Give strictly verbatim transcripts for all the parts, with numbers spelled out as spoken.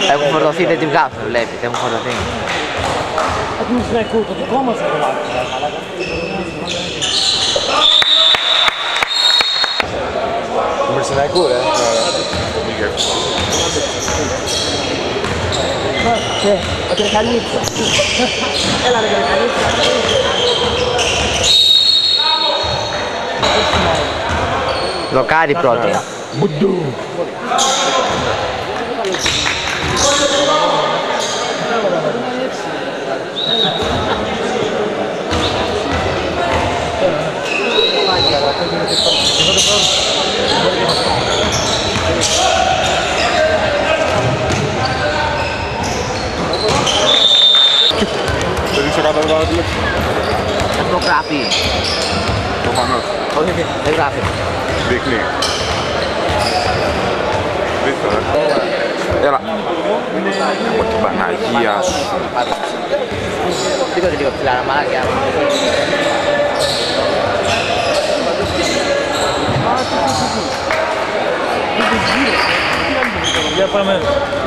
Έχουν φορτωθεί, δεν τη βγάζουν, βλέπετε, έχουν φορτωθεί. Έχουμε συνεχού, το δικό μας το κομμάτι. Του Μερσιναϊκού, ρε. Ναι, ο Τρεχαλίτσο. Έλα ρε Τρεχαλίτσο. Δοκάρι πρώτη. Μπουντού. Δεν είσαι κάτω από τα τηλέφωνα. Αυτό γράφει. Προφανώς. Όχι, δεν γράφει. Δείχνει. Δείχνει, ρε. Έλα. Από την Παναγία σου. Σήκωσε λίγο ψηλά, μαλάκια. Για πάμε.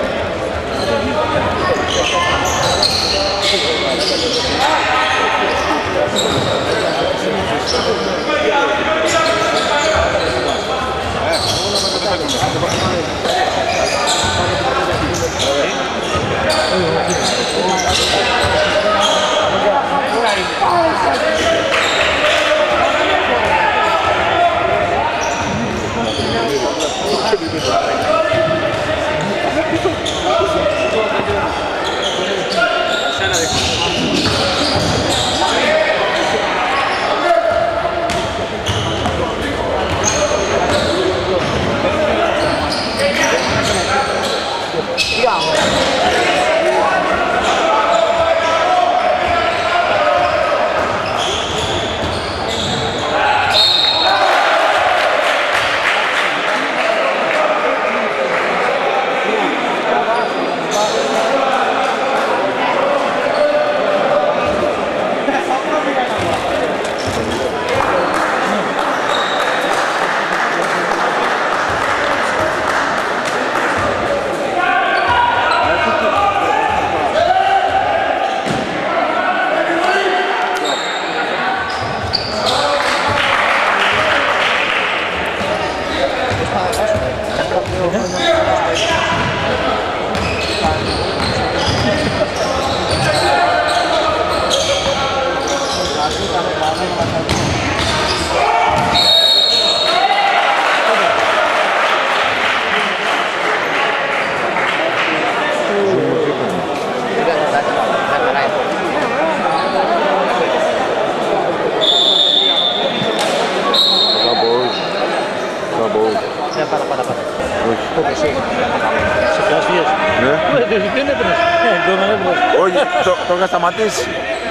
Όχι, το είχα σταματήσει.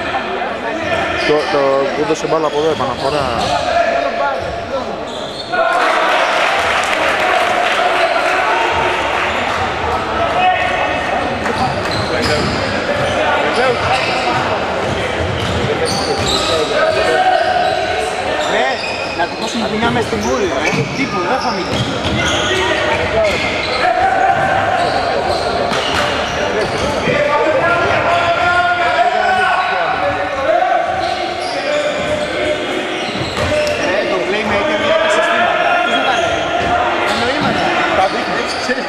Το κούντωσε μπάλα από εδώ, επαναφορά. Να του δώσουμε ποινιά μες στην μούρη, ρε. Τίποτα, δεν θα μιλήσει. Το playmaker βλέπει συστήματα. Πώς δεν τα λέει. Εννοήματα. Τα δείχνει, ξέρεις.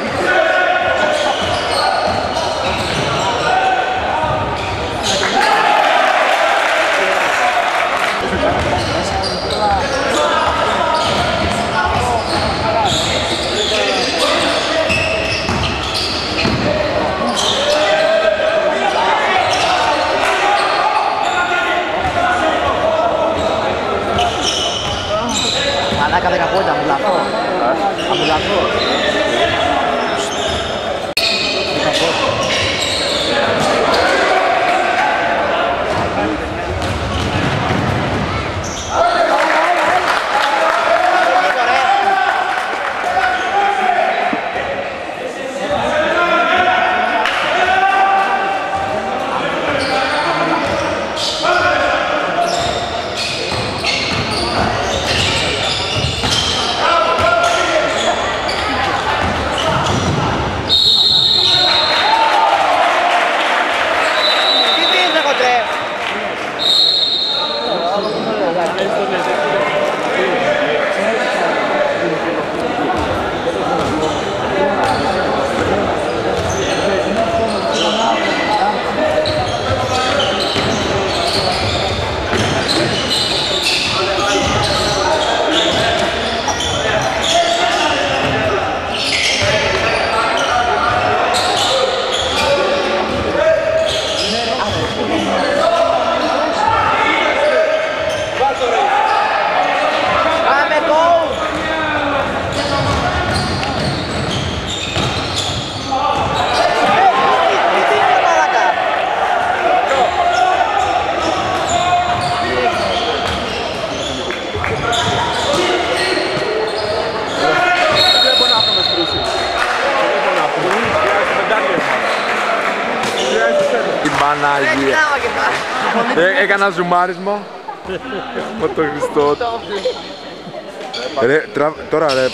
Παναγία. Ε, έκανα ζουμάρισμα. Με το Χριστό. Ρε, τρα... τώρα ρε.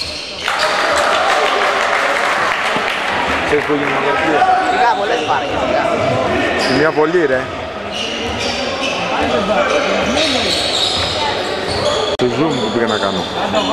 Ξέρεις που γίνει η Γερμανία. Σιγά πολλές πάρες, σιγά. Μια βολή ρε. Το zoom που πήγα να κάνω.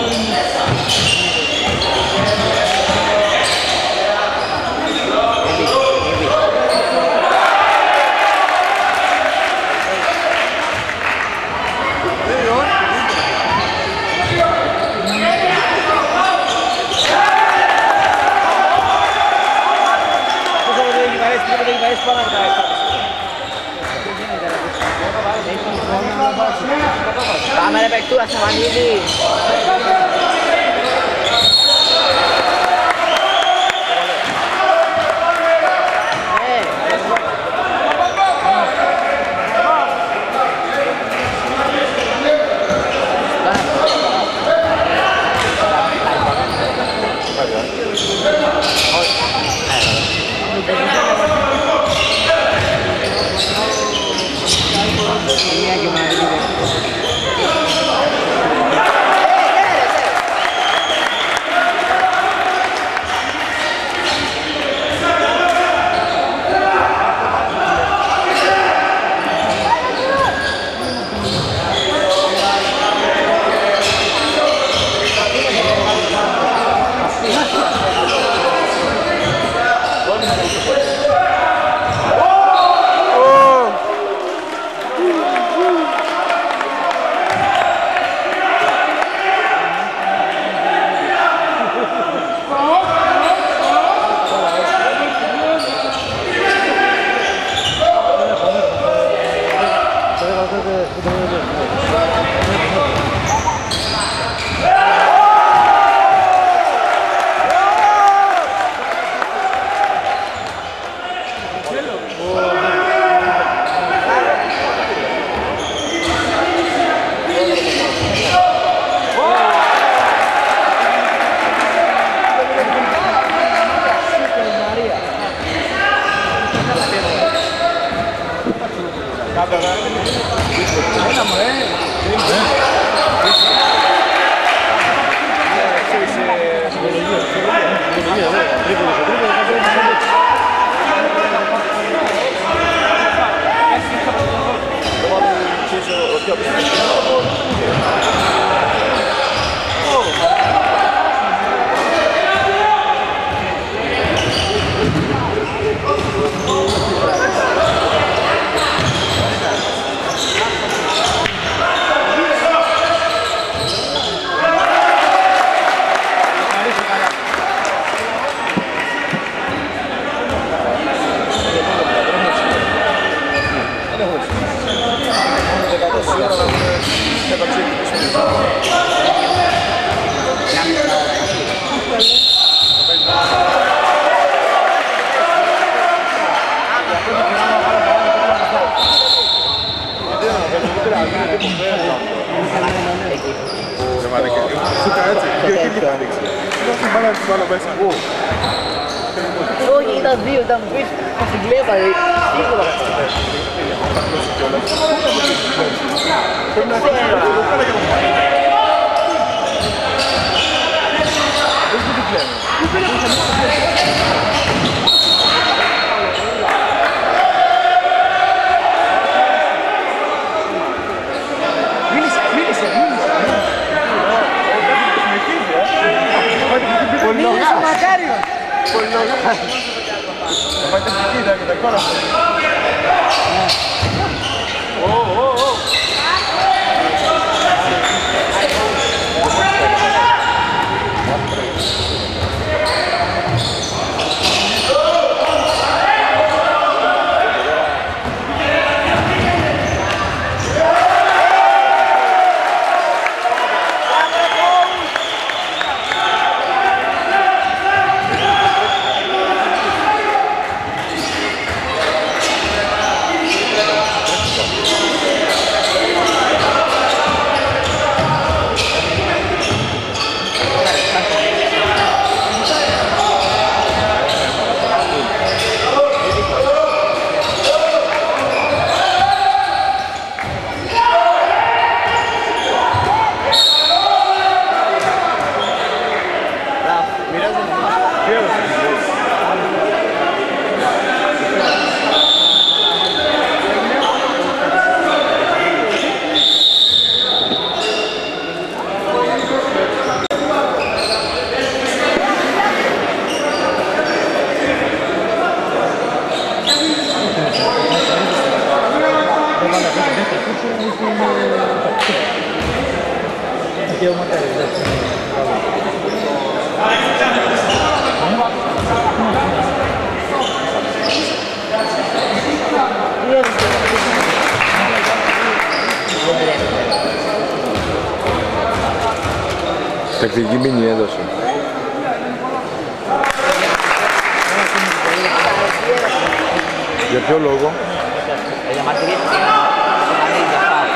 Πάμε ρε παικτούρα σε Μανίδη. Όχι, ήταν δύο, ήταν πίσω, μας την κλέβα, σίγουρα. Δεν ξέρω. Τακτική μήνυ έδωσε. Για ποιο λόγο? Για μαρτυρίες και να ανέβει για φάουλ.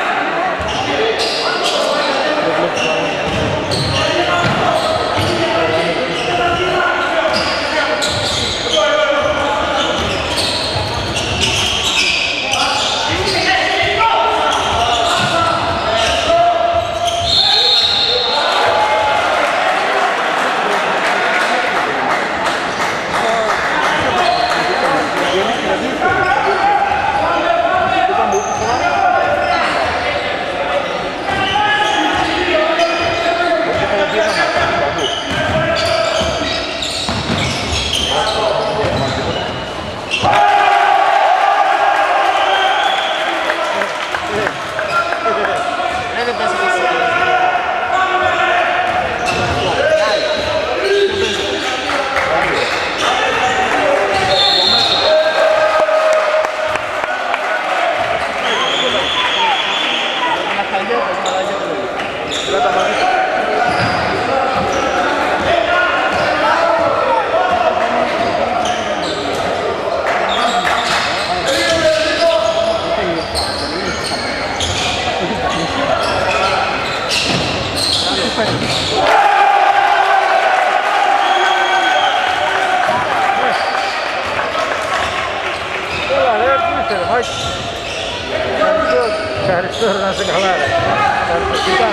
Ευχαριστώ να είσαι καλά ρε. Ευχαριστώ.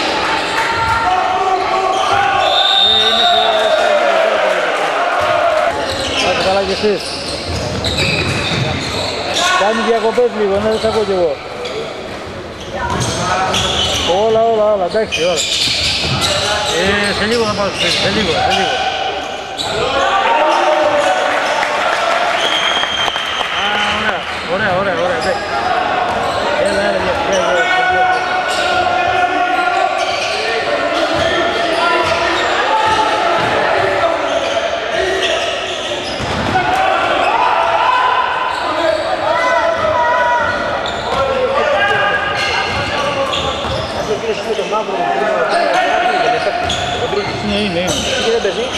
Πάτε καλά κι εσείς. Κάνει διακοπές λίγο, ναι, δεν θα πω κι εγώ. Όλα, όλα, όλα, εντάξει, όλα. Ε, σε λίγο θα πάω στο σπίτι, σε λίγο, σε λίγο. Α, ωραία, ωραία, ωραία, ωραία, εντάξει. Έλα, έλα, έλα, έλα, έλα. Ναι, είναι, είναι. Τι δεν παίζει.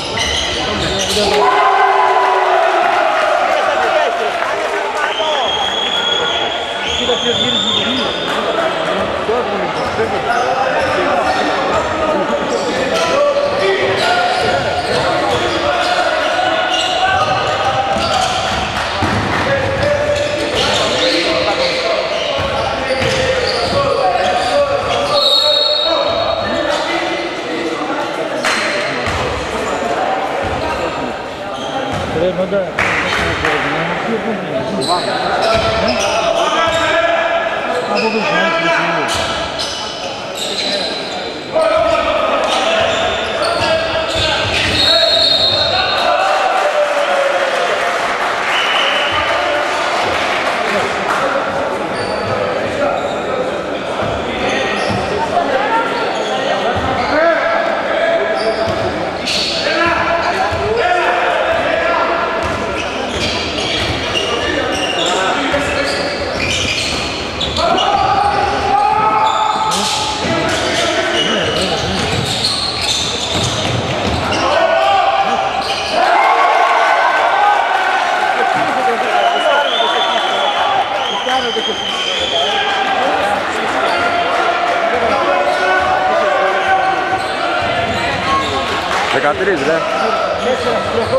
Κοίτα ποιος γύρισε το γύριο. Надо. А буду знать, почему. δεκατρία ρε.